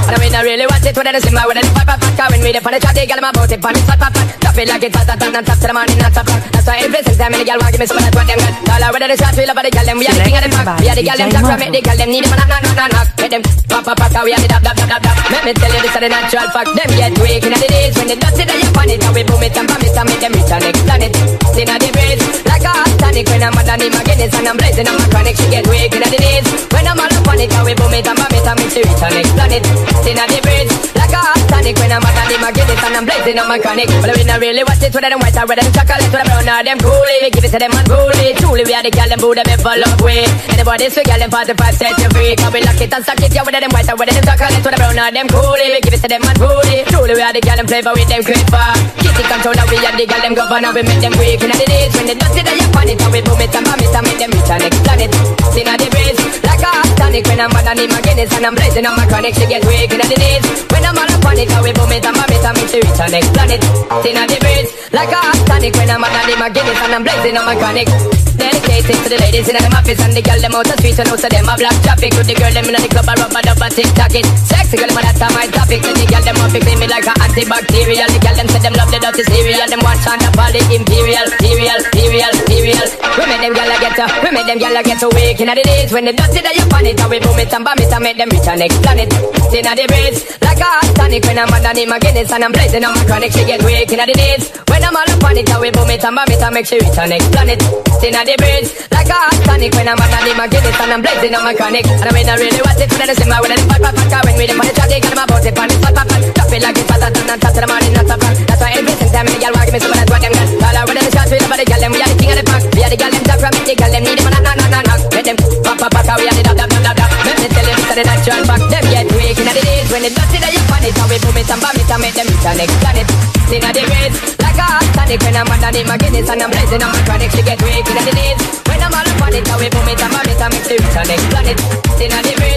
And I mean I really want it when I see my when I pop pop pop. When we the party chat, they get my boat it, pop it, pop pop pop. Drop it like it's hot, hot, hot, top to the morning, not top. That's why every single time the girl want give me some of that what them got. All I with the shot, we love the girl them, we are the king of the pack. We are the girl them top, make the girl them need them, knock, knock, knock, knock. Make them pop pop pop, we are the dab, dab, dab, dab, dab. Let me tell you this is the natural fact. Them get weak in the days when they dust it, they pan it, and we boom it and bam it and make them reach the next planet. Then at the breeze, like a hot tonic when I'm mad and him again, and I'm blazing on my chronic. She get weak in the days when I'm all up on it, and we boom it and bam it and make she reach the next planet. Then at the breeze, like a hot tonic when I'm mad and him again, and I'm blazing on my chronic. But we not really watch it whether them white or whether them chocolate, whether brown or them coolie. We give it to them unruly. Truly we are the girl them boo them ever love way. Anybody's for girl them 45 set you free. Cause we lock it and stock it, yeah, whether them white or whether them chocolate, whether brown or them coolie. We give it to them unruly. Truly we are the girl them flavor with them creeper. Kitty control now we are the girl them governor. We make them weak in the days when they dust it and you pan it, and we boom it and bam it and make them reach the next planet. Then at the breeze, like a hot tonic when I'm mad and him again, and I'm blazing on my chronic. She get weak in the days when I'm all up on it, and we boom it and bam it and make she reach the next planet. Then at the breeze, like a hot tonic when I'm mad and him again, and I'm blazing on my chronic. Dedicated to the ladies in the office and the girl them out the streets, and most of them a black traffic. With the girl them in the club a rub a dub a tick-tock it. Sexy girl man that's my topic. And the girl them up fix me like a antibacterial. The girl them say them love the dirty cereal. Them want China Polly imperial, imperial, imperial, imperial. We make them girl get to, we make them girl get to wake in the days when the dirty that you pan it, and we boom it and bam it and make them reach the next planet. Then at the breeze, like a hot tonic when I'm mad and him again, and I'm blazing on my chronic. She get wake in the days when I'm all up on it, and we boom it and bam it and make she reach the next planet. Then at the breeze, like a hot tonic when I'm mad and him again, and I'm blazing on my chronic. And I mean I really want it when I see my when I pop pop pop. When we the party chat, they get my boat it, pan it, pop pop pop. Drop it like it's hot, hot, hot, top to the morning, not top. That's why every single time the girl want give me some of that what them got. All I with the shot, we love the girl them, we are the king of the pack. We are the girl them top, make the girl them need them, knock, knock, knock, knock. Make them pop pop pop, we are the dab, dab, dab, dab. Let me tell you this is the natural fact. Them get weak in the days when they dust it and you pan it, and we boom it and bam it and make them reach the next planet. Then at the breeze, like a hot tonic when I'm mad and him again, and I'm blazing on my chronic. She get weak in the days when I'm all up on it, and we boom it and bam it and make she reach the next planet. Then at the breeze.